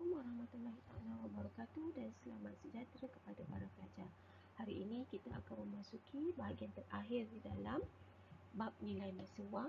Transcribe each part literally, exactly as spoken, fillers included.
Assalamualaikum warahmatullahi taala wabarakatuh dan selamat sejahtera kepada para pelajar. Hari ini kita akan memasuki bahagian terakhir di dalam bab nilai masa wang.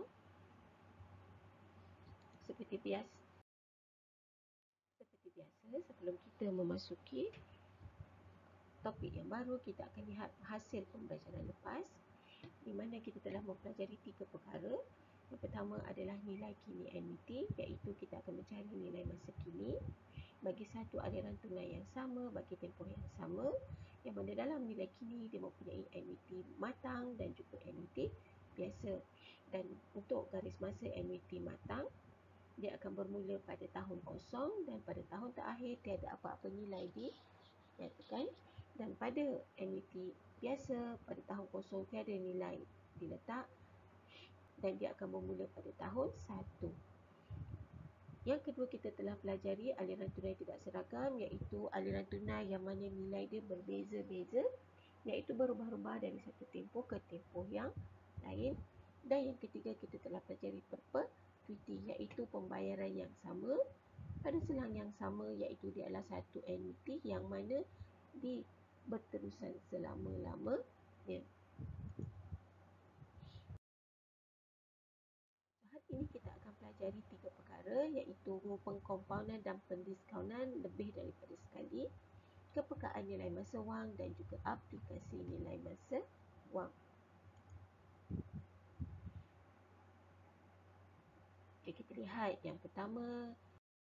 Seperti biasa, seperti biasa sebelum kita memasuki topik yang baru, kita akan lihat hasil pembelajaran lepas di mana kita telah mempelajari tiga perkara. Yang pertama adalah nilai kini annuity, iaitu kita akan mencari nilai masa kini bagi satu aliran tunai yang sama bagi tempoh yang sama, yang mana dalam nilai kini dia mempunyai annuity matang dan juga annuity biasa. Dan untuk garis masa annuity matang, dia akan bermula pada tahun kosong dan pada tahun terakhir tiada apa-apa nilai dinyatakan. Dan pada annuity biasa, pada tahun kosong tiada nilai diletak dan dia akan bermula pada tahun satu. Yang kedua, kita telah pelajari aliran tunai tidak seragam, iaitu aliran tunai yang mana nilai dia berbeza-beza, iaitu berubah-ubah dari satu tempoh ke tempoh yang lain. Dan yang ketiga, kita telah pelajari perpetuity, iaitu pembayaran yang sama pada selang yang sama, iaitu dia adalah satu annuity yang mana di berterusan selama-lamanya. Hari ini kita akan pelajari tiga perkara, iaitu pengkompaunan dan pendiskaunan lebih daripada sekali, kepekaan nilai masa wang dan juga aplikasi nilai masa wang. Okay, kita lihat yang pertama.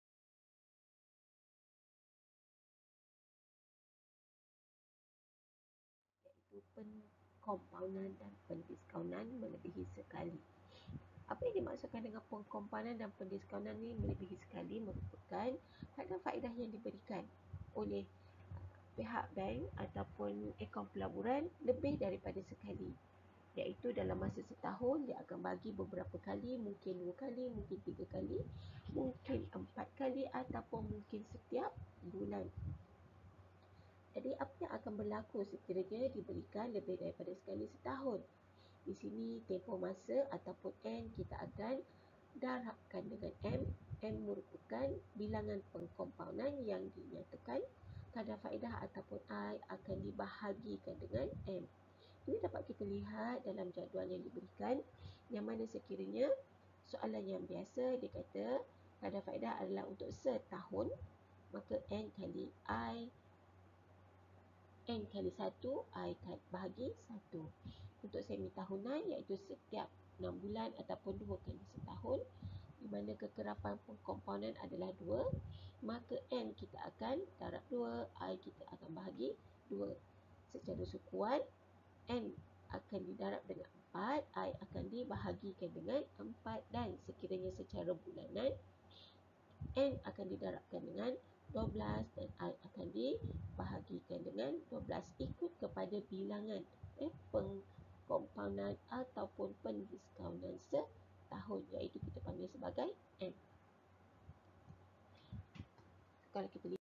Iaitu pengkompaunan dan pendiskaunan melebihi sekali. Apa yang dimaksudkan dengan pengkompaunan dan pendiskaunan ini melebihi sekali merupakan hadaf faedah yang diberikan oleh pihak bank ataupun akaun pelaburan lebih daripada sekali, iaitu dalam masa setahun dia akan bagi beberapa kali, mungkin dua kali, mungkin tiga kali, mungkin empat kali ataupun mungkin setiap bulan. Jadi apa yang akan berlaku sekiranya diberikan lebih daripada sekali setahun? Di sini tempoh masa ataupun N kita akan darabkan dengan M. M merupakan bilangan pengkompaunan yang dinyatakan. Kadar faedah ataupun I akan dibahagikan dengan M. Ini dapat kita lihat dalam jadual yang diberikan, yang mana sekiranya soalan yang biasa dia kata kadar faedah adalah untuk setahun, maka N kali I, N kali satu, I bahagi satu. Untuk semi tahunan, iaitu setiap enam bulan ataupun dua kali setahun, di mana kekerapan pengkompaunan adalah dua, maka N kita akan darab dua, I kita akan bahagi dua. Secara sukuan, N akan didarab dengan empat, I akan dibahagikan dengan empat, dan sekiranya secara bulanan, N akan didarabkan dengan dua belas dan I akan dibahagikan dengan dua belas ikut kepada bilangan eh, pengkompaunan ataupun pendiskaunan setahun, iaitu kita panggil sebagai M. Kalau kita lihat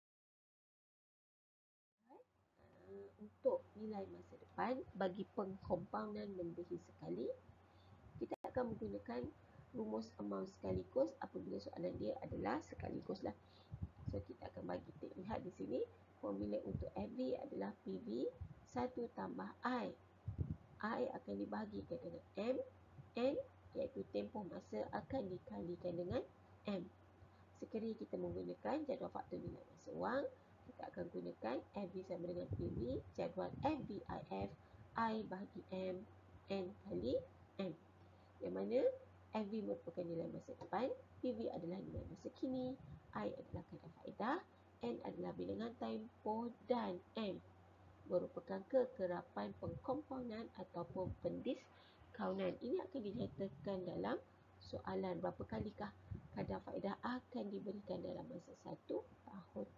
uh, untuk nilai masa depan bagi pengkompaunan melebihi sekali, kita akan menggunakan rumus amount sekaligus apabila soalan dia adalah sekaligus lah. So kita akan bagi kita lihat di sini formula untuk F V adalah P V satu tambah I. I akan dibahagikan dengan M. N iaitu tempoh masa akan dikalikan dengan M. Sekiranya kita menggunakan jadual faktor nilai masa wang, kita akan gunakan F V sama dengan P V jadual F V I F I bahagi M, N kali M, yang mana F V merupakan nilai masa depan, P V adalah nilai masa kini, I adalah kadar faedah, N adalah bilangan tempoh, dan M merupakan kekerapan pengkompaunan ataupun pendiskaunan. Ini akan dinyatakan dalam soalan berapa kalikah kadar faedah akan diberikan dalam masa satu tahun.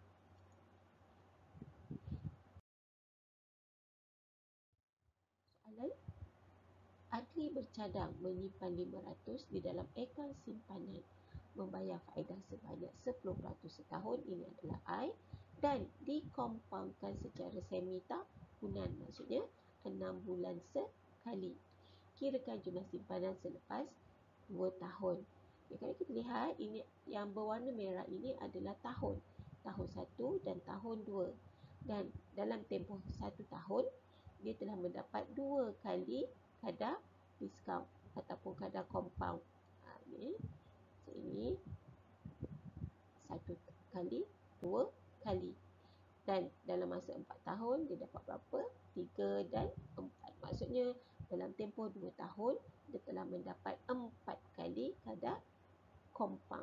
Soalan, Adli bercadang menyimpan lima ratus di dalam akaun simpanan, membayar faedah sebanyak sepuluh peratus setahun, ini adalah I, dan dikompaunkan secara semi tahunan, maksudnya enam bulan sekali. Kirakan jumlah simpanan selepas dua tahun. Ya, kalau kita lihat, ini yang berwarna merah ini adalah tahun. tahun satu dan tahun dua. Dan dalam tempoh satu tahun, dia telah mendapat dua kali kadar diskaun ataupun kadar compound. Ha, ini, ini satu kali, dua kali. Dan dalam masa empat tahun, dia dapat berapa? Tiga dan empat. Maksudnya, dalam tempoh dua tahun, dia telah mendapat empat kali kadar compound.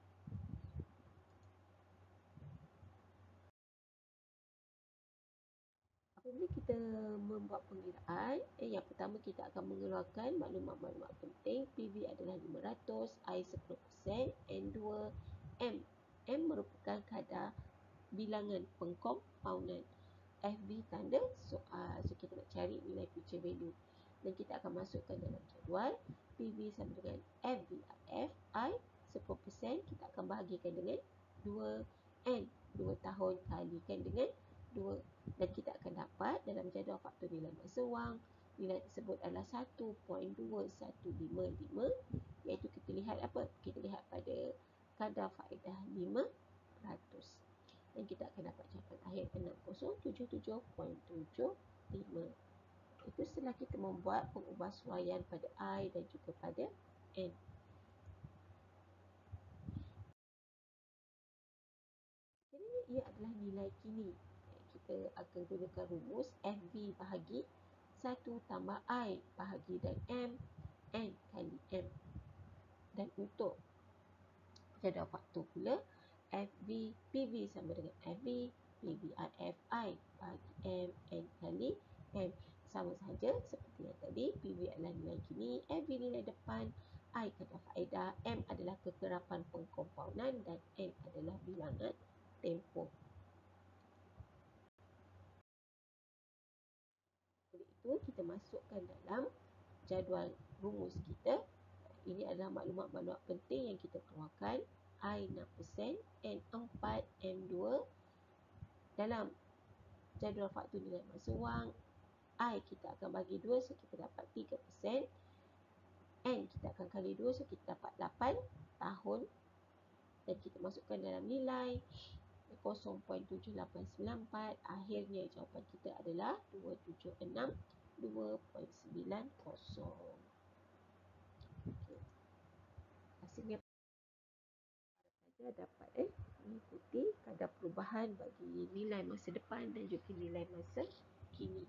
Apabila kita membuat pengiraan, eh, yang pertama kita akan mengeluarkan maklumat-maklumat penting. P V adalah lima ratus, I sepuluh peratus, N dua, M. M merupakan kadar bilangan pengkompaunan. F V tanda soal. So, kita nak cari nilai future value. Dan kita akan masukkan dalam jadual. P V sama dengan F V F, I sepuluh peratus. Kita akan bahagikan dengan dua. N, dua tahun kalikan dengan dua. Dan kita akan dapat dalam jadual faktor nilai masa wang, nilai tersebut adalah satu perpuluhan dua satu lima lima, iaitu kita lihat apa? Kita lihat pada kadar faedah lima peratus. Dan kita akan dapat jawapan akhir enam kosong tujuh tujuh perpuluhan tujuh lima. Itu setelah kita membuat pengubahsuaian pada I dan juga pada N. Jadi ia adalah nilai kini. Kita akan gunakan rumus F V bahagi satu tambah I bahagi dan M, N kali M. Dan untuk jadual faktor pula, F V, P V sama dengan F V, P V I F I bahagi M, N kali M. Sama saja seperti yang tadi, P V adalah nilai kini, F V nilai depan, I kadar faedah, M adalah kekerapan pengkompaunan dan N adalah bilangan tempoh. Oleh itu, kita masukkan dalam jadual rumus kita. Ini adalah maklumat-maklumat penting yang kita keluarkan. I enam peratus, N empat, M dua. Dalam jadual faktor nilai masa wang, I kita akan bagi dua, so kita dapat tiga peratus. N kita akan kali dua, so kita dapat lapan tahun. Dan kita masukkan dalam nilai kosong perpuluhan tujuh lapan sembilan empat. Akhirnya jawapan kita adalah dua tujuh enam dua perpuluhan sembilan kosong. Okay. Hasilnya saja dapat eh, mengikuti kadar perubahan bagi nilai masa depan dan juga nilai masa kini.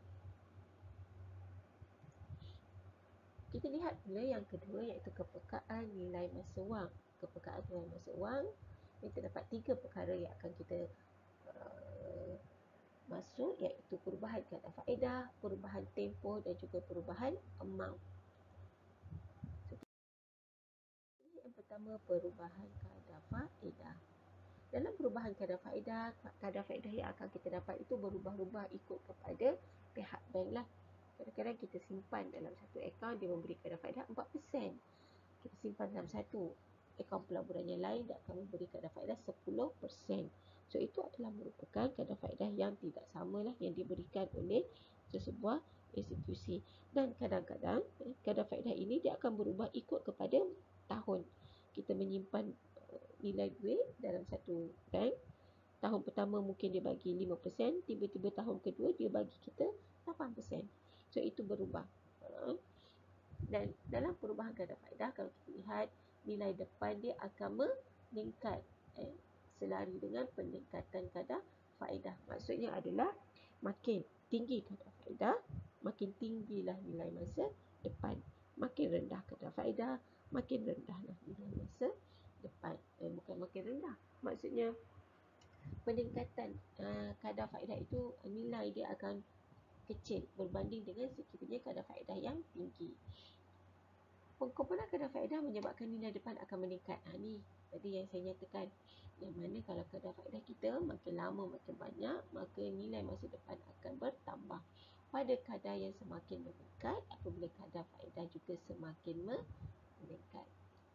Kita lihat pula yang kedua, iaitu kepekaan nilai masa wang. Kepekaan nilai masa wang, ini terdapat tiga perkara yang akan kita uh, masuk, iaitu perubahan kadar faedah, perubahan tempoh dan juga perubahan amount. So, yang pertama, perubahan kadar faedah. Dalam perubahan kadar faedah, kadar faedah yang akan kita dapat itu berubah-ubah ikut kepada pihak bank lah. Kadang-kadang kita simpan dalam satu akaun, dia memberi kadar faedah empat peratus. Kita simpan dalam satu akaun pelaburan yang lain, dia akan memberi kadar faedah sepuluh peratus. So, itu adalah merupakan kadar faedah yang tidak samalah yang diberikan oleh sesebuah institusi. Dan kadang-kadang kadar faedah ini dia akan berubah ikut kepada tahun. Kita menyimpan nilai duit dalam satu bank. Tahun pertama mungkin dia bagi lima peratus, tiba-tiba tahun kedua dia bagi kita lapan peratus. So, itu berubah. Dan dalam perubahan kadar faedah, kalau kita lihat nilai depan dia akan meningkat eh, selari dengan peningkatan kadar faedah. Maksudnya adalah makin tinggi kadar faedah, makin tinggilah nilai masa depan. Makin rendah kadar faedah, makin rendahlah nilai masa depan. Eh, bukan makin rendah. Maksudnya peningkatan uh, kadar faedah itu nilai dia akan kecil berbanding dengan sekiranya kadar faedah yang tinggi. Pengkumpulan kadar faedah menyebabkan nilai depan akan meningkat. Ha, ni tadi yang saya nyatakan. Yang mana kalau kadar faedah kita makin lama makin banyak, maka nilai masa depan akan bertambah. Pada kadar yang semakin meningkat, apabila kadar faedah juga semakin meningkat.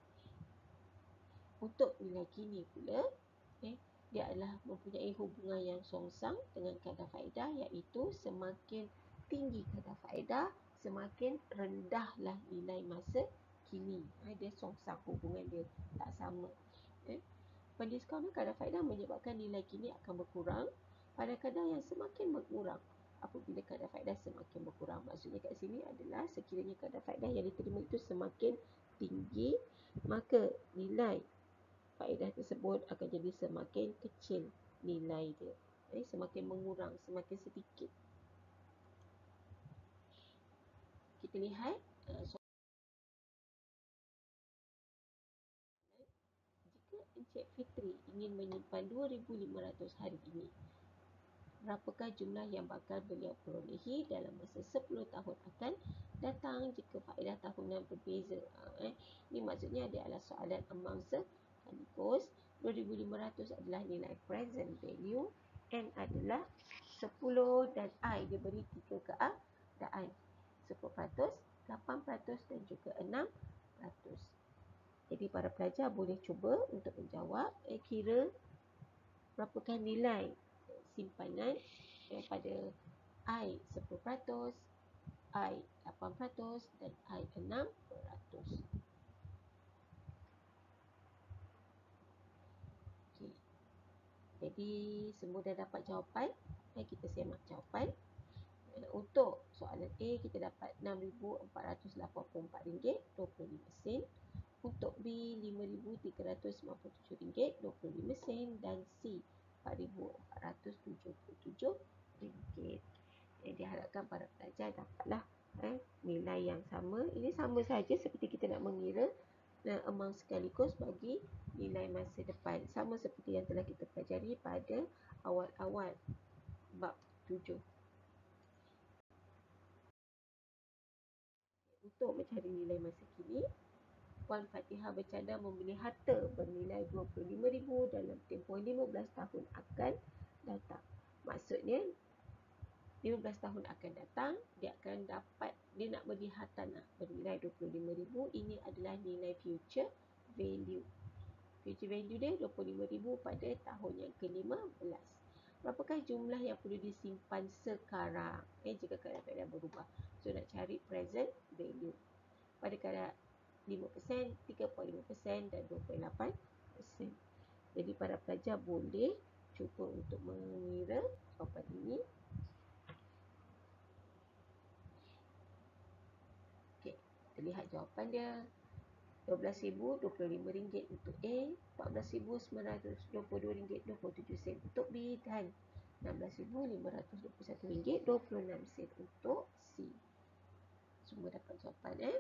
Untuk nilai kini pula, eh, dia adalah mempunyai hubungan yang songsang dengan kadar faedah, iaitu semakin tinggi kadar faedah, semakin rendahlah nilai masa kini. Ha, dia songsang, hubungan dia tak sama. Eh. Pendiskaunan kadar faedah menyebabkan nilai kini akan berkurang pada kadar yang semakin berkurang apabila kadar faedah semakin berkurang. Maksudnya kat sini adalah sekiranya kadar faedah yang diterima itu semakin tinggi, maka nilai faedah tersebut akan jadi semakin kecil nilai dia. Eh, semakin mengurang, semakin sedikit. Kita lihat uh, jika Encik Fitri ingin menyimpan dua ribu lima ratus hari ini, berapakah jumlah yang bakal beliau perolehi dalam masa sepuluh tahun akan datang jika faedah tahunan berbeza? Ha, eh. Ini maksudnya dia adalah soalan amount sekaligus. dua ribu lima ratus adalah nilai present value, N adalah sepuluh dan I dia beri tiga keadaan. sepuluh peratus, lapan peratus dan juga enam peratus. Jadi para pelajar boleh cuba untuk menjawab, eh, kira berapakah nilai simpanan eh, pada I sepuluh peratus, I lapan peratus dan I enam peratus. Okay. Jadi semua dah dapat jawapan. Eh, kita semak jawapan. Eh, untuk soalan A kita dapat enam ribu empat ratus lapan puluh empat ringgit dua puluh lima sen. Untuk B lima ribu tiga ratus sembilan puluh tujuh ringgit dua puluh lima sen dan C empat ribu empat ratus tujuh puluh tujuh ringgit. Yang diharapkan para pelajar dapatlah eh, nilai yang sama. Ini sama saja seperti kita nak mengira uh, amount sekaligus bagi nilai masa depan. Sama seperti yang telah kita pelajari pada awal-awal bab tujuh. Untuk mencari nilai masa kini, Puan Fatihah bercadang membeli harta bernilai dua puluh lima ribu dalam tempoh lima belas tahun akan datang. Maksudnya lima belas tahun akan datang, dia akan dapat, dia nak beli hartanah bernilai dua puluh lima ribu. Ini adalah nilai future value. Future value dia dua puluh lima ribu pada tahun yang ke lima belas. Berapakah jumlah yang perlu disimpan sekarang eh, jika kadar faedah berubah? So nak cari present value. Pada kadar lima peratus, tiga puluh lima peratus dan dua puluh lapan peratus. Jadi para pelajar boleh cuba untuk mengira jawapan ini. Okey, kita lihat jawapan dia. dua belas ribu dua puluh lima ringgit untuk A, empat belas ribu sembilan ratus dua puluh dua ringgit dua puluh tujuh sen untuk B dan enam belas ribu lima ratus dua puluh satu ringgit dua puluh enam sen untuk C. Semua dapat jawapan eh.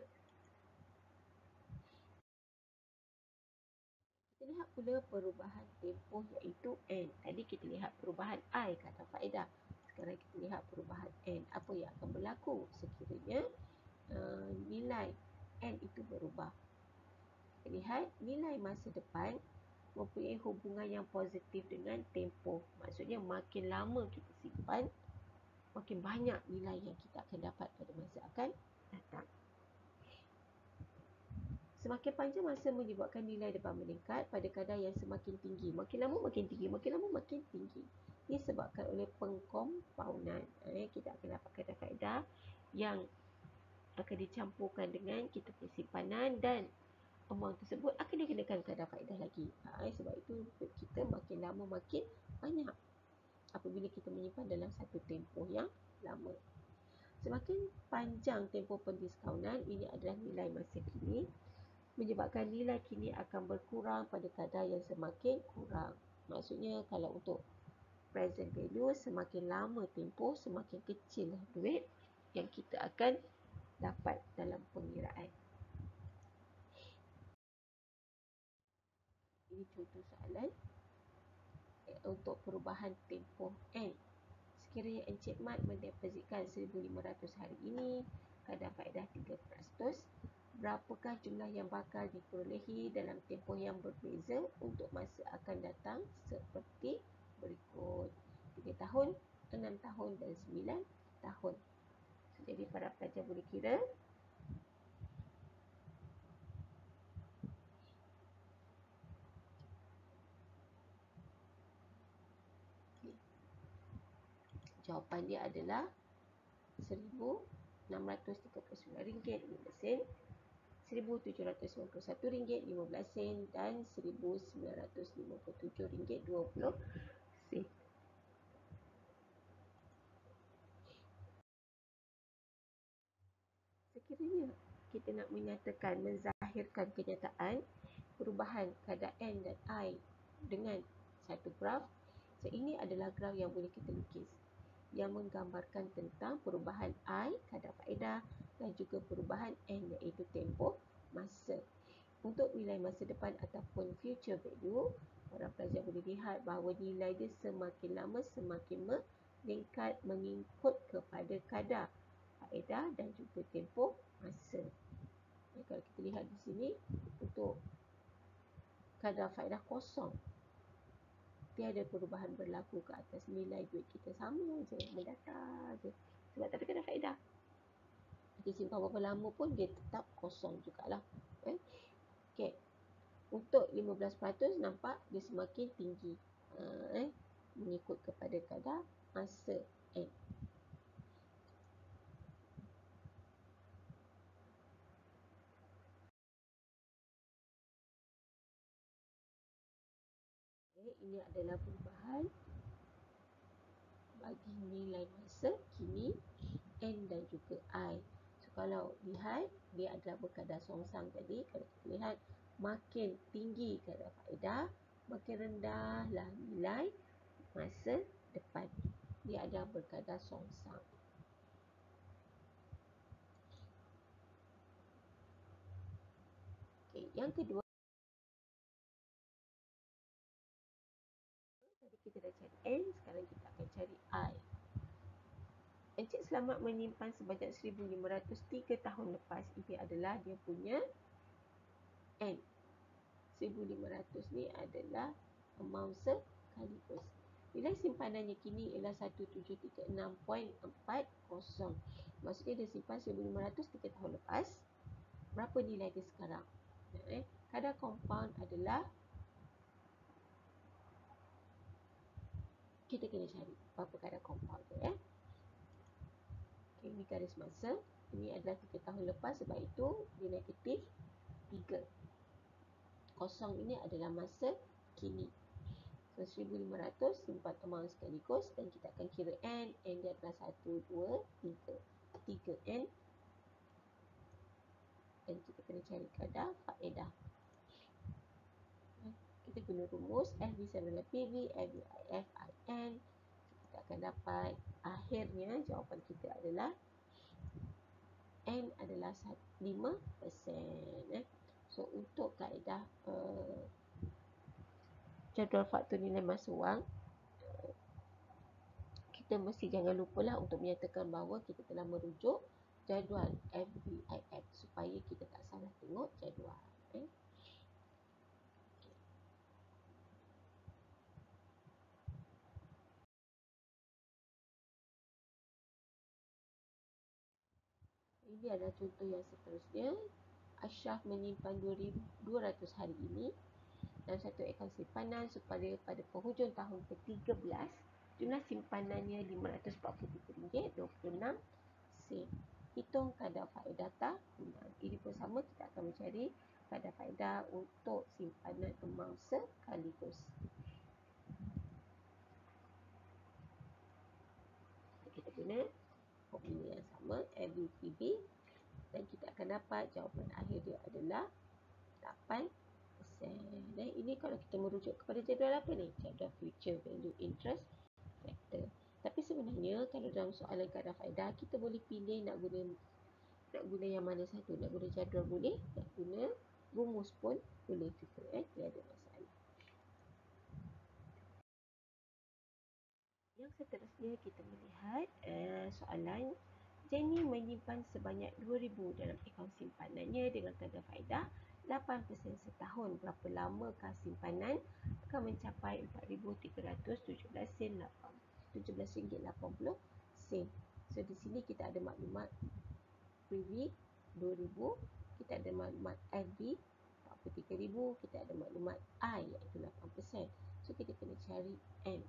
Kita lihat pula perubahan tempoh iaitu N. Tadi kita lihat perubahan I kata faedah. Sekarang kita lihat perubahan N. Apa yang akan berlaku sekiranya uh, nilai N itu berubah. Kita lihat nilai masa depan mempunyai hubungan yang positif dengan tempoh. Maksudnya makin lama kita simpan, makin banyak nilai yang kita akan dapat pada masa akan datang. Semakin panjang masa menyebabkan nilai depan meningkat pada kadar yang semakin tinggi. Makin lama makin tinggi, makin lama makin tinggi. Ini disebabkan oleh pengkompaunan. Eh, kita akan dapat kadar faedah yang akan dicampurkan dengan kita punya simpanan dan amount tersebut akan dikenakan kadar faedah lagi. Ha, sebab itu kita makin lama makin banyak apabila kita menyimpan dalam satu tempoh yang lama. Semakin panjang tempoh pendiskaunan, ini adalah nilai masa kini, menyebabkan nilai kini akan berkurang pada kadar yang semakin kurang. Maksudnya kalau untuk present value, semakin lama tempoh, semakin kecil duit yang kita akan dapat dalam pengiraan. Ini contoh soalan untuk perubahan tempoh N. Sekiranya Encik Mat mendepositkan seribu lima ratus hari ini, kadar faedah tiga peratus, berapakah jumlah yang bakal diperolehi dalam tempoh yang berbeza untuk masa akan datang seperti berikut. tiga tahun, enam tahun dan sembilan tahun. Jadi para pelajar boleh kira. Jawapan dia adalah seribu enam ratus tiga puluh sembilan ringgit lima sen, seribu tujuh ratus sembilan puluh satu ringgit lima belas sen dan seribu sembilan ratus lima puluh tujuh ringgit dua puluh sen. Sekiranya kita nak menyatakan, menzahirkan kenyataan perubahan kadar N dan I dengan satu graf, so ini adalah graf yang boleh kita lukis yang menggambarkan tentang perubahan I, kadar faedah, dan juga perubahan N iaitu tempoh masa. Untuk nilai masa depan ataupun future value, orang pelajar boleh lihat bahawa nilai dia semakin lama semakin meningkat mengikut kepada kadar faedah dan juga tempoh masa. Ya, kalau kita lihat di sini, untuk kadar faedah kosong, tiada perubahan berlaku ke atas, nilai duit kita sama je, mendatar je. Sebab tak ada kadar faedah. Kita simpan berapa lama pun dia tetap kosong jugalah. Eh? Okay. Untuk lima belas peratus nampak dia semakin tinggi. Ha, eh? Mengikut kepada kadar masa N. Okay. Ini adalah perubahan bagi nilai masa kini N dan juga I. So, kalau lihat, dia adalah berkadar songsang tadi. Kalau kita lihat, makin tinggi kadar faedah, makin rendahlah nilai masa depan. Dia adalah berkadar songsang. Okay. Yang kedua, tadi kita dah cari N, sekarang kita akan cari I. Encik Selamat menyimpan sebanyak seribu lima ratus tiga tahun lepas. Ini adalah dia punya N. seribu lima ratus ni adalah amount sekaligus. Nilai simpanannya kini ialah seribu tujuh ratus tiga puluh enam perpulunan empat kosong. Maksudnya dia simpan seribu lima ratus tiga tahun lepas. Berapa nilai dia sekarang? Eh, kadar compound adalah, kita kena cari berapa kadar compound dia. Eh. Okay, ini garis masa. Ini adalah tiga tahun lepas, sebab itu dia negatif tiga. Kosong ini adalah masa kini. So, seribu lima ratus simpan amount sekaligus dan kita akan kira N. N dia adalah satu, dua, tiga. tiga N. Dan kita kena cari kadar faedah. Kita guna rumus F B sama dengan P V, F B I F I N. Kita akan dapat, akhirnya jawapan kita adalah N adalah lima peratus. Eh. So, untuk kaedah uh, jadual faktor nilai masa wang, kita mesti jangan lupalah untuk menyatakan bahawa kita telah merujuk jadual F B I F supaya kita tak salah tengok jadual. Eh. Ini adalah contoh yang seterusnya. Ashraf menyimpan dua ribu dua ratus hari ini dalam satu akaun simpanan supaya pada penghujung tahun ke tiga belas jumlah simpanannya lima ratus empat puluh tiga ringgit dua puluh enam sen. Hitung kadar faedah tahunan. Ini pun sama, kita akan mencari kadar faedah untuk simpanan amount sekaligus. Kita guna formula yang sama, F B P B, dan kita akan dapat jawapan akhir dia adalah lapan peratus. Dan ini kalau kita merujuk kepada jadual apa ni? Jadual future value interest factor. Tapi sebenarnya kalau dalam soalan kadar faedah, kita boleh pilih nak guna nak guna yang mana satu. Nak guna jadual boleh, nak guna rumus pun boleh juga. Eh? Tiada masalah. Yang seterusnya kita melihat uh, soalan. Jenny menyimpan sebanyak dua ribu dalam akaun simpanannya dengan kadar faedah lapan peratus setahun. Berapa lamakah simpanan akan mencapai empat ribu tiga ratus tujuh belas sen tujuh belas ringgit lapan puluh sen. So di sini kita ada maklumat P V dua ribu, kita ada maklumat F B empat puluh tiga ribu, kita ada maklumat I iaitu lapan peratus. So kita kena cari N.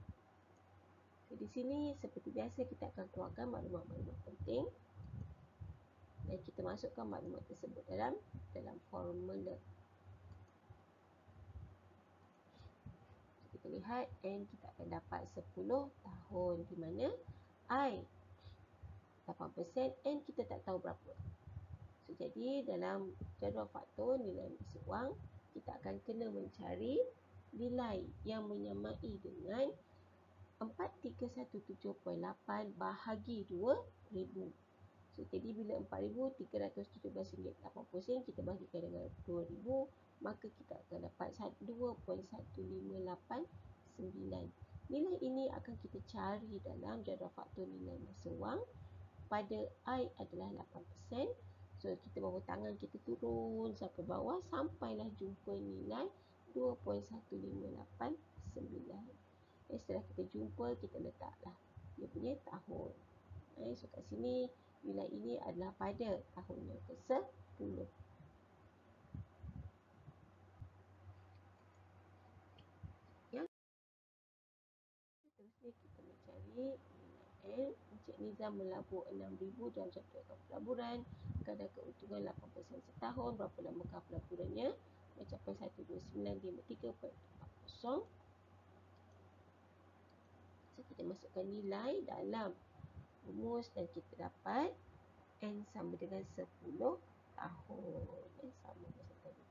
So, di sini seperti biasa kita akan keluarkan maklumat-maklumat penting Dan kita masukkan maklumat tersebut dalam dalam formula. Kita lihat N kita akan dapat sepuluh tahun, di mana I lapan peratus, N kita tak tahu berapa. So, jadi dalam jadual faktor nilai masa wang, kita akan kena mencari nilai yang menyamai dengan empat tiga satu tujuh perpuluhan lapan bahagi dua ribu. So, jadi bila empat ribu tiga ratus tujuh belas ringgit lapan puluh sen kita bahagikan dengan dua ribu, maka kita akan dapat dua perpuluhan satu lima lapan sembilan. Nilai ini akan kita cari dalam jadual faktor nilai masa wang. Pada I adalah lapan peratus. So, kita bawa tangan kita turun sampai bawah sampailah jumpa nilai dua perpuluhan satu lima lapan sembilan. Eh, setelah kita jumpa, kita letaklah dia punya tahun. Eh, so, kat sini nilai ini adalah pada tahun yang ke sepuluh. Yang seterusnya kita mencari nilai N. Encik Nizam melabur enam ribu dalam satu ekor pelaburan. Kadar keuntungan lapan peratus setahun. Berapa lamakah pelaburannya? Mencapai satu dua sembilan lima tiga empat kosong. So, kita masukkan nilai dalam rumus dan kita dapat N sama dengan sepuluh tahun. N sama macam tadi.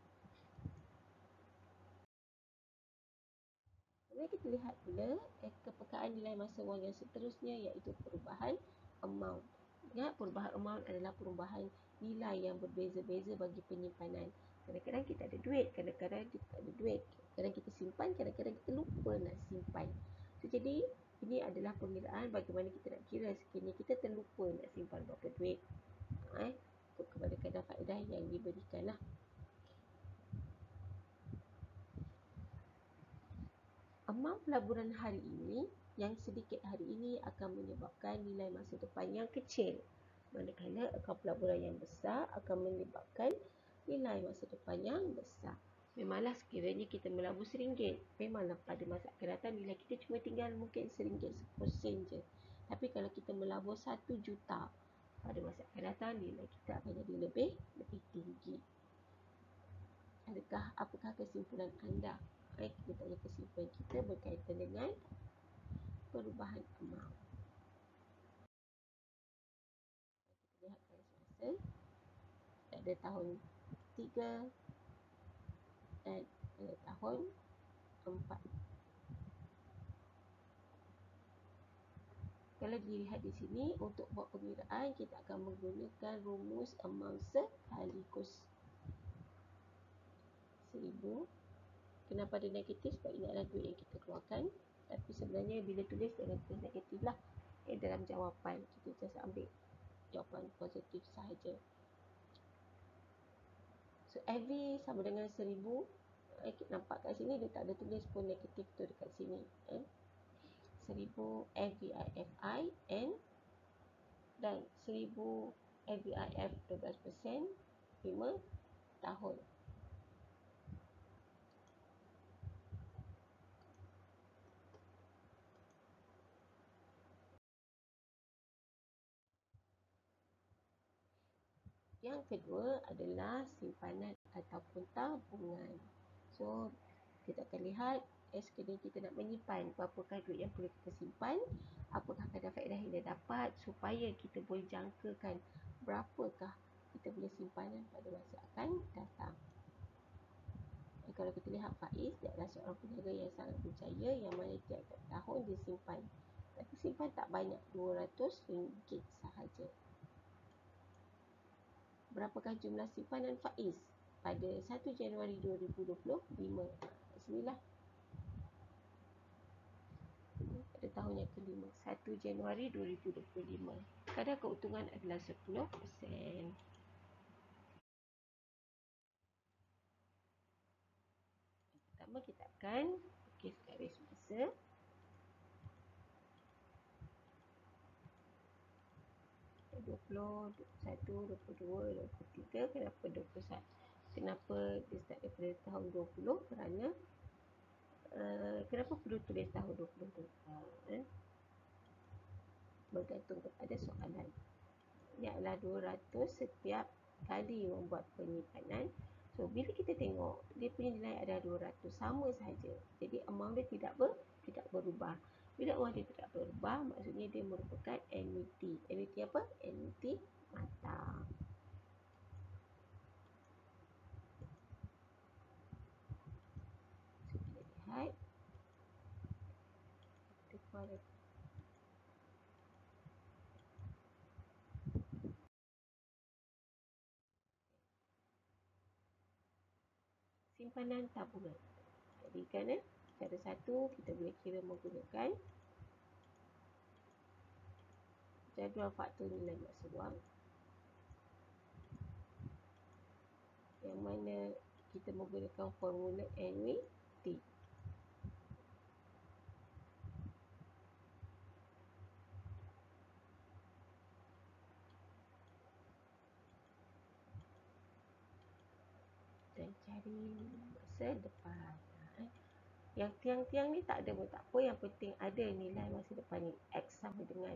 Kemudian kita lihat pula eh, kepekaan nilai masa wang yang seterusnya, iaitu perubahan amount. Ingat, perubahan amount adalah perubahan nilai yang berbeza-beza bagi penyimpanan. Kadang-kadang kita ada duit, kadang-kadang kita tak ada duit. Kadang kita simpan, kadang-kadang kita lupa nak simpan. So, jadi ini adalah pengiraan bagaimana kita nak kira. Sekiranya kita terlupa nak simpan berapa duit, eh, kepada kadar faedah yang diberikan lah. Amount pelaburan hari ini yang sedikit hari ini akan menyebabkan nilai masa depan yang kecil. Manakala akaun pelaburan yang besar akan menyebabkan nilai masa depan yang besar. Memanglah sekiranya kita melabur seringgit, memanglah pada masa akan datang nilai kita cuma tinggal mungkin seringgit, sepuluh sen je. Tapi kalau kita melabur satu juta, pada masa akan datang nilai kita akan jadi lebih lebih tinggi. Adakah, apakah kesimpulan anda? Eh, kita tanya kesimpulan kita berkaitan dengan perubahan amount. Kita lihat garis masa. Ada tahun tiga dan ada tahun empat. Kalau dilihat di sini, untuk buat pengiraan kita akan menggunakan rumus amount sekaligus. Seribu. Kenapa ada negatif? Sebab ini adalah duit yang kita keluarkan. Tapi sebenarnya bila tulis jangan tulis negatif lah. Eh, dalam jawapan kita just ambil jawapan positif sahaja. So, every sama dengan seribu. Eh, nampak kat sini dia tak ada tulis pun negatif tu dekat sini. Eh. seribu F V I F I N dan seribu F V I F dua belas peratus lima tahun. Yang kedua adalah simpanan ataupun tabungan. So, kita akan lihat eh, sekiranya kita nak menyimpan, berapakah duit yang perlu kita simpan, apakah kadar faedah yang dia dapat, supaya kita boleh jangkakan berapakah kita punya simpanan pada masa akan datang. Dan kalau kita lihat Faiz, dia adalah seorang peniaga yang sangat berjaya, yang mana tiap-tiap tahun dia simpan. Tapi simpan tak banyak, dua ratus ringgit sahaja. Berapakah jumlah simpanan Faiz pada satu Januari dua ribu dua puluh lima? Kat sinilah. Pada tahun yang kelima, satu Januari dua ribu dua puluh lima. Kadar keuntungan adalah sepuluh peratus. Pertama kita akan lukis garis masa. dua puluh, dua puluh satu, dua puluh dua, dua puluh tiga. Kenapa dua puluh satu? Kenapa dia start daripada tahun dua puluh? Kerana uh, kenapa perlu tulis tahun dua puluh tu? Uh, eh? Bergantung kepada soalan. Dia adalah dua ratus setiap kali membuat penyimpanan. So, bila kita tengok, dia punya nilai adalah dua ratus, sama sahaja. Jadi, amount dia tidak ber, tidak berubah. Bila amount dia tidak berubah, maksudnya dia merupakan annuity. Annuity apa? Annuity mata. So, kita lihat. Kita keluar simpanan tabungan. Jadi kan eh, cara satu kita boleh kira menggunakan jadual faktor nilai masa wang, yang mana kita menggunakan formula annuity. Dan cari masa depan. Yang tiang-tiang ni tak ada pun tak apa, yang penting ada nilai masa depan ni. X sama dengan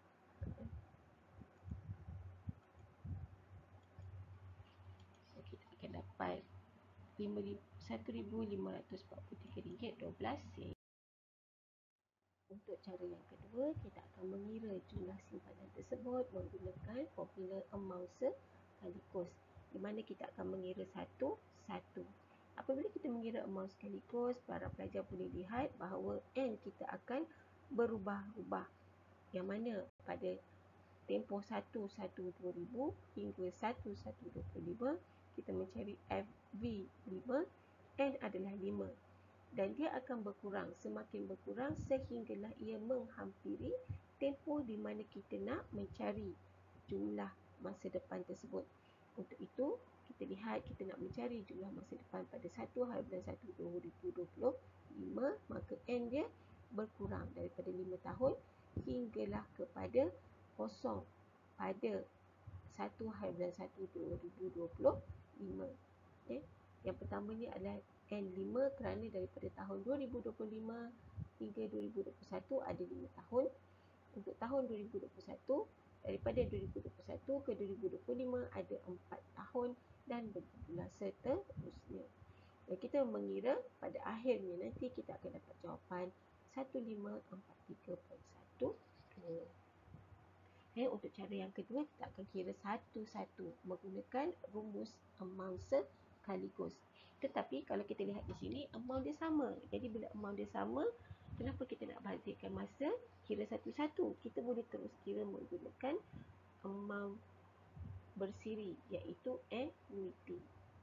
so, kita akan dapat satu ribu lima ratus empat puluh tiga ringgit dua belas sen. Untuk cara yang kedua, kita akan mengira jumlah simpanan tersebut menggunakan formula amount sekali kos, di mana kita akan mengira satu-satu. Apabila kita mengira amount sekali kos, para pelajar boleh lihat bahawa N kita akan berubah-ubah. Yang mana pada tempoh satu satu dua ribu hingga satu satu dua puluh lima, kita mencari F V lima, N adalah lima. Dan dia akan berkurang, semakin berkurang sehinggalah ia menghampiri tempoh di mana kita nak mencari jumlah masa depan tersebut. Untuk itu, kita lihat kita nak mencari jumlah masa depan pada satu hari bulan satu dua ribu dua puluh lima, maka N dia berkurang daripada lima tahun hinggalah kepada kosong pada satu hari bulan satu dua ribu dua puluh lima. Okay. Yang pertamanya adalah N lima kerana daripada tahun dua ribu dua puluh lima hingga dua ribu dua puluh satu ada lima tahun. Untuk tahun dua ribu dua puluh satu, daripada dua ribu dua puluh satu ke dua ribu dua puluh lima ada empat tahun dan begitu seterusnya. Dan kita mengira pada akhirnya nanti kita akan dapat jawapan satu lima empat tiga perpuluhan satu dua. Okay, untuk cara yang kedua, kita akan kira satu-satu menggunakan rumus amount sekaligus. Tetapi kalau kita lihat di sini, amount dia sama. Jadi bila amount dia sama, kenapa kita nak bazirkan masa kira satu-satu? Kita boleh terus kira menggunakan amount bersiri, iaitu annuity.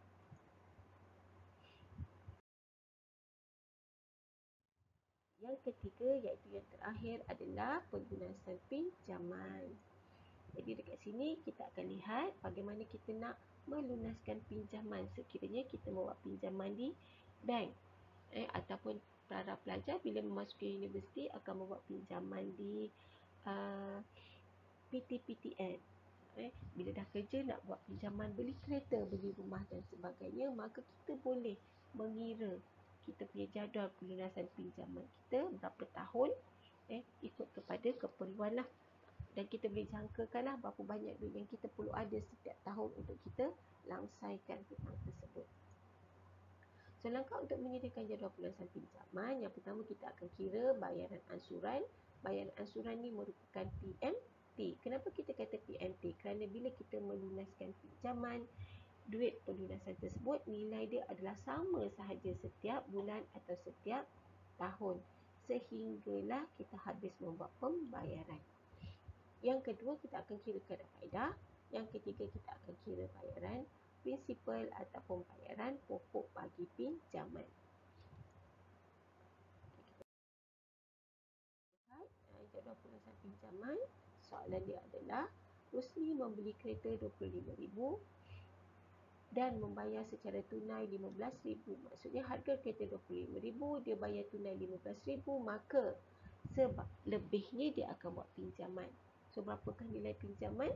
Yang ketiga, iaitu yang terakhir adalah pelunasan pinjaman. Jadi dekat sini kita akan lihat bagaimana kita nak melunaskan pinjaman sekiranya kita membuat pinjaman di bank. Eh, ataupun para pelajar bila memasuki universiti akan membuat pinjaman di uh, P T P T N. Eh, bila dah kerja nak buat pinjaman beli kereta, beli rumah dan sebagainya, maka kita boleh mengira kita punya jadual pelunasan pinjaman kita berapa tahun, eh, ikut kepada keperluan lah. Dan kita boleh jangkakanlah berapa banyak duit yang kita perlu ada setiap tahun untuk kita langsaikan hutang tersebut. So, langkah untuk menyediakan jadual pelunasan pinjaman, yang pertama kita akan kira bayaran ansuran. Bayaran ansuran ni merupakan P M T. Kenapa kita kata P M T? Kerana bila kita melunaskan pinjaman, duit pelunasan tersebut nilai dia adalah sama sahaja setiap bulan atau setiap tahun, sehinggalah kita habis membuat pembayaran. Yang kedua, kita akan kira kadar faedah. Yang ketiga, kita akan kira bayaran prinsipal ataupun bayaran pokok bagi pinjaman. Jadual pelunasan pinjaman, soalan dia adalah Rusli membeli kereta dua puluh lima ribu dan membayar secara tunai lima belas ribu. Maksudnya harga kereta dua puluh lima ribu, dia bayar tunai lima belas ribu, maka sebab lebihnya dia akan buat pinjaman. So, berapakah nilai pinjaman?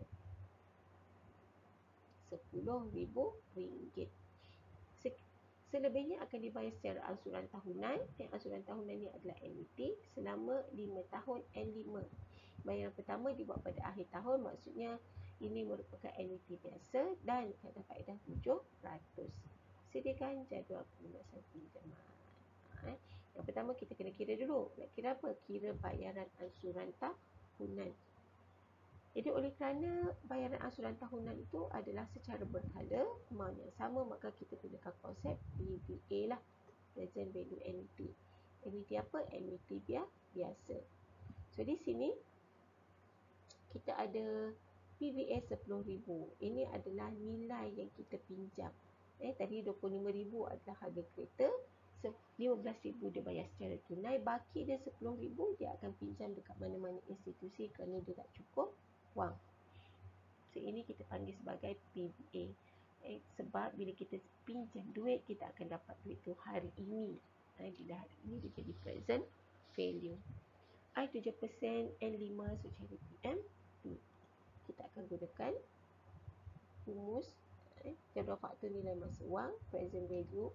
sepuluh ribu ringgit. Selebihnya akan dibayar secara ansuran tahunan. Yang ansuran tahunan ini adalah annuity selama lima tahun N lima. Bayaran pertama dibuat pada akhir tahun, maksudnya ini merupakan annuiti biasa dan kadar faedah tujuh peratus. Sediakan jadual pelunasan pinjaman. Ha, yang pertama kita kena kira dulu. Nak kira apa? Kira bayaran ansuran tahunan. Jadi oleh kerana bayaran ansuran tahunan itu adalah secara berkala, amount yang sama, maka kita gunakan konsep P V A lah. Present Value Annuity. Annuity apa? Annuity biasa. So di sini kita ada P V A sepuluh ribu. Ini adalah nilai yang kita pinjam. Eh, tadi dua puluh lima ribu adalah harga kereta, lima belas ribu dia bayar secara tunai, baki dia sepuluh ribu dia akan pinjam dekat mana-mana institusi kerana dia tak cukup wang. So ini kita panggil sebagai P V A. Eh, sebab bila kita pinjam duit, kita akan dapat duit tu hari ini. Eh, bila hari ini dia jadi present value. I tujuh peratus, N lima, so cari P M P. Kita akan gunakan rumus eh, jadual faktor nilai masa wang, present value.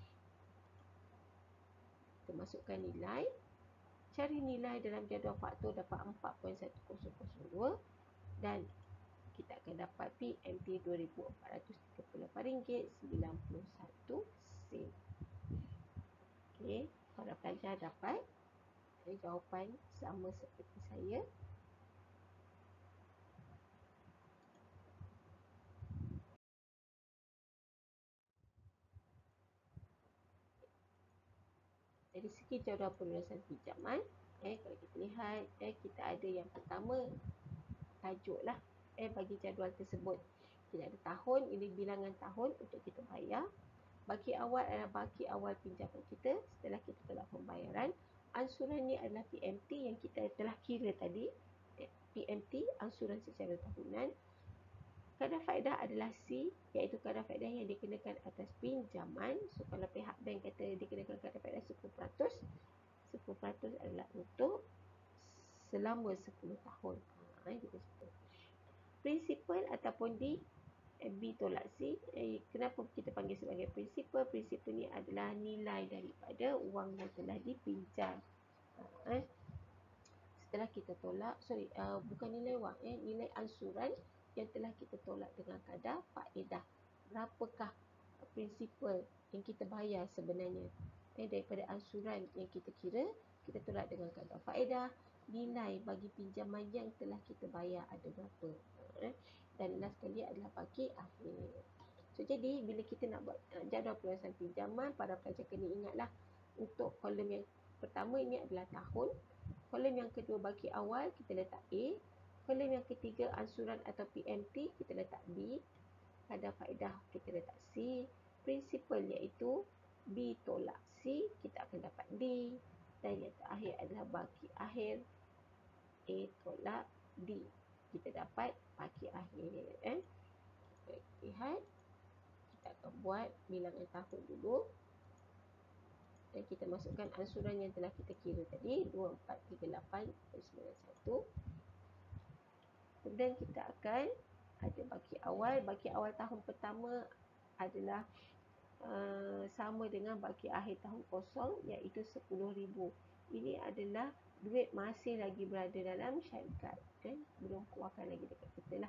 Kita masukkan nilai, cari nilai dalam jadual faktor dapat empat perpuluhan satu kosong kosong dua dan kita akan dapat P M P dua ribu empat ratus tiga puluh lapan ringgit sembilan puluh satu sen. Okey, para pelajar dapat eh, jawapan sama seperti saya. Dari segi jadual pelunasan pinjaman, eh, kalau kita lihat, eh, kita ada yang pertama, tajuk lah eh, bagi jadual tersebut. Kita ada tahun, ini bilangan tahun untuk kita bayar. Baki awal adalah baki awal pinjaman kita setelah kita telah pembayaran. Ansuran ni adalah P M T yang kita telah kira tadi. Eh, P M T, ansuran secara tahunan. Kadar faedah adalah C, iaitu kadar faedah yang dikenakan atas pinjaman. So, kalau pihak bank kata dikenakan kadar faedah sepuluh peratus, sepuluh peratus adalah untuk selama sepuluh tahun. Ha, kita sebut. Prinsipal ataupun D, B tolak C. Eh, kenapa kita panggil sebagai prinsipal? Prinsipal ni adalah nilai daripada wang yang telah dipinjam. Ha, eh. Setelah kita tolak, sorry, uh, bukan nilai wang, eh, nilai ansuran yang telah kita tolak dengan kadar faedah. Berapakah prinsipal yang kita bayar sebenarnya? Eh, daripada ansuran yang kita kira, kita tolak dengan kadar faedah, nilai bagi pinjaman yang telah kita bayar ada berapa. Eh, dan last sekali adalah bagi akhir. So, jadi bila kita nak buat uh, jadual pelunasan pinjaman, para pelajar kena ingatlah untuk kolom yang pertama ini adalah tahun. Kolom yang kedua baki awal kita letak A. Kolom yang ketiga ansuran atau P M T kita letak B. Kadar faedah kita letak C. Prinsipal iaitu B tolak C, kita akan dapat D. Dan yang terakhir adalah baki akhir A tolak D. Kita dapat baki akhir. Eh? Lihat. Kita akan buat bilangan tahun dulu. Dan kita masukkan ansuran yang telah kita kira tadi, dua empat tiga lapan sembilan satu. Kemudian kita akan ada baki awal. Baki awal tahun pertama adalah uh, sama dengan baki akhir tahun kosong, iaitu sepuluh ribu. Ini adalah duit masih lagi berada dalam syarikat. Eh? Belum keluarkan lagi dekat kita lah.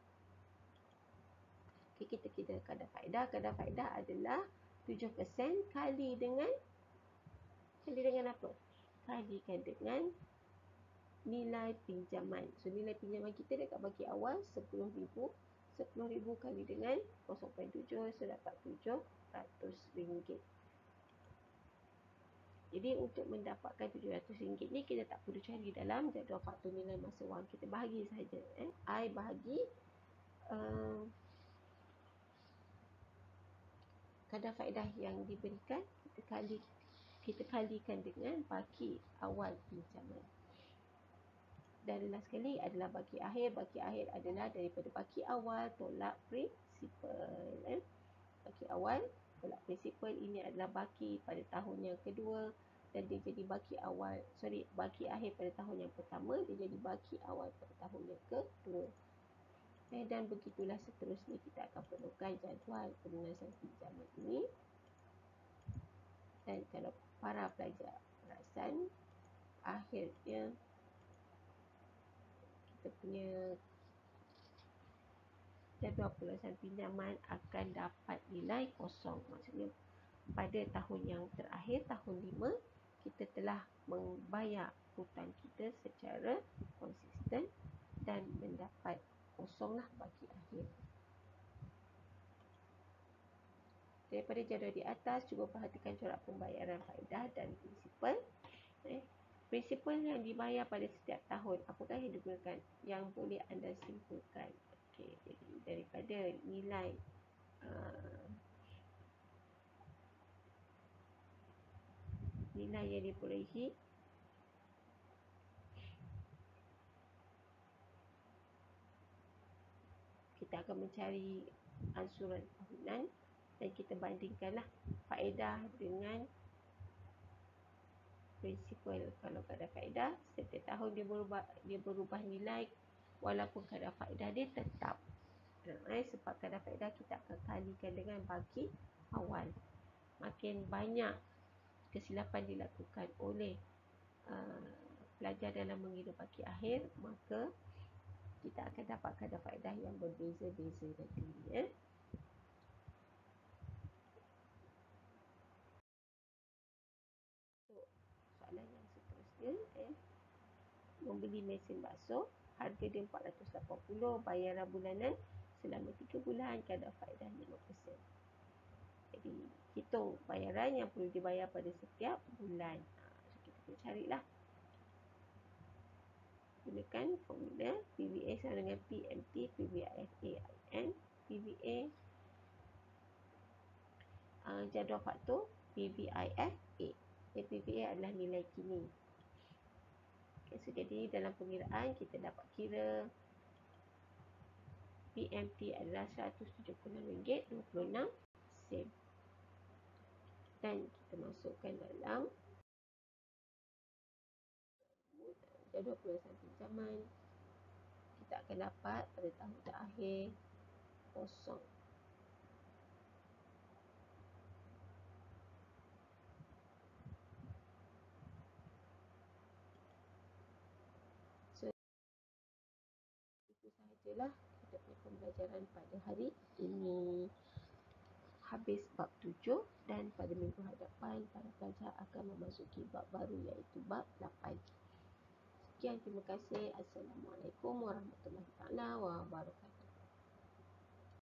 Okay, kita kira kadar faedah. Kadar faedah adalah tujuh peratus kali dengan Kali dengan apa? Kalikan dengan nilai pinjaman. So, nilai pinjaman kita dekat baki awal sepuluh ribu. sepuluh ribu kali dengan kosong perpuluhan tujuh, so dapat tujuh ratus ringgit. Jadi, untuk mendapatkan tujuh ratus ringgit ni, kita tak perlu cari dalam jadual faktor nilai masa wang. Kita bahagi saja. Eh? I bahagi uh, kadar faedah yang diberikan, kita kali kita kalikan dengan baki awal pinjaman. Dan last sekali adalah baki akhir. Baki akhir adalah daripada baki awal tolak prinsipal. Eh? Baki awal tolak prinsipal, ini adalah baki pada tahun yang kedua dan dia jadi baki awal, sorry, baki akhir pada tahun yang pertama, dia jadi baki awal pada tahun yang kedua. Eh, dan begitulah seterusnya kita akan perlukan jadual pelunasan pinjaman ini. Dan kalau para pelajar perasan, akhirnya kita punya jadual pelunasan pinjaman akan dapat nilai kosong. Maksudnya pada tahun yang terakhir, tahun lima, kita telah membayar hutang kita secara konsisten dan mendapat kosonglah bagi akhir. Daripada jadual di atas, cuba perhatikan corak pembayaran faedah dan prinsipal. Eh, prinsipal yang dibayar pada setiap tahun, apakah yang digunakan? Yang boleh anda simpulkan. Okay, jadi daripada nilai uh, nilai yang diperolehi, kita akan mencari ansuran tahunan dan kita bandingkanlah faedah dengan prinsipal. Kalau kadar faedah, setiap tahun dia berubah, dia berubah nilai walaupun kadar faedah dia tetap. Eh, sebab kadar faedah kita akan kalikan dengan bagi awal. Makin banyak kesilapan dilakukan oleh uh, pelajar dalam mengira baki akhir, maka kita akan dapat kadar faedah yang berbeza-beza nanti. Ya. So, soalan yang seterusnya, eh, membeli mesin bakso, harga dia empat ratus lapan puluh, bayaran bulanan selama tiga bulan, kadar faedah lima peratus. Jadi, hitung bayaran yang perlu dibayar pada setiap bulan. So, kita akan carilah. Gunakan formula P V A sama dengan P M T, P V I F A I N, P V A, uh, jadual faktor, P V I F A. P V A adalah nilai kini. Okay, so jadi dalam pengiraan kita dapat kira P M T adalah seratus tujuh puluh enam ringgit dua puluh enam sen. Dan kita masukkan dalam jadual pelunasan pinjaman. Kita akan dapat pada tahun terakhir kosong. So, itu sahajalah kita punya pembelajaran pada hari ini. Habis bab tujuh dan pada minggu hadapan para pelajar akan memasuki bab baru iaitu bab lapan. Sekian, terima kasih. Assalamualaikum warahmatullahi wabarakatuh.